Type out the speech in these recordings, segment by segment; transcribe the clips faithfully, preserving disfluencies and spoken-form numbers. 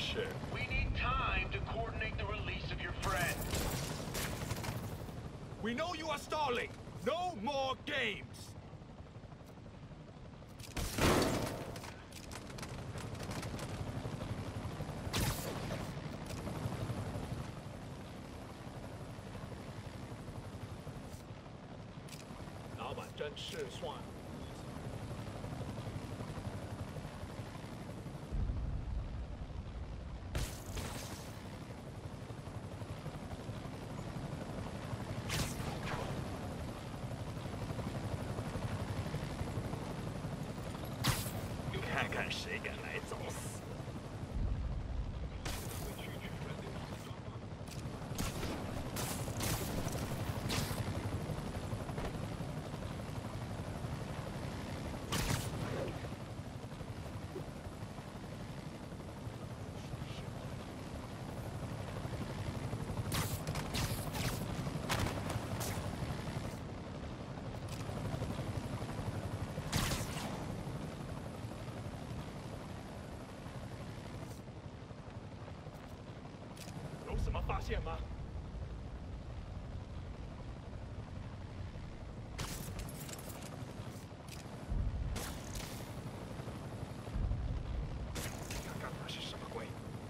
是。 We need time to coordinate the release of your friend. We know you are stalling. No more games. 老板真是算。 看看谁敢来找死！有什么发现吗？看看那是什么鬼？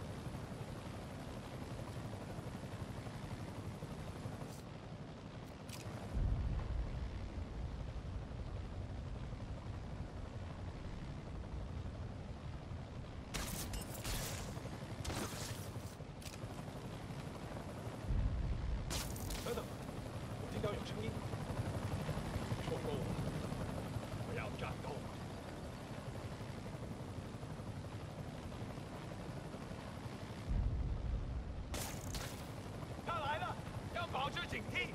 等等，我听到有声音，受够了，我要战斗！他来了，要保持警惕。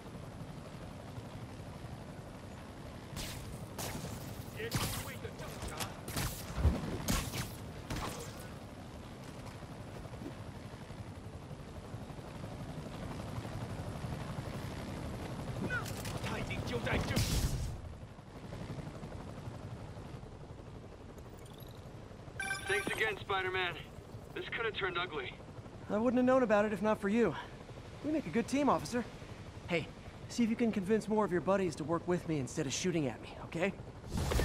结束一位的挣扎。 他已经就在这。 Thanks again, Spider-Man. This could have turned ugly. I wouldn't have known about it if not for you. We make a good team, officer. Hey, see if you can convince more of your buddies to work with me instead of shooting at me, okay?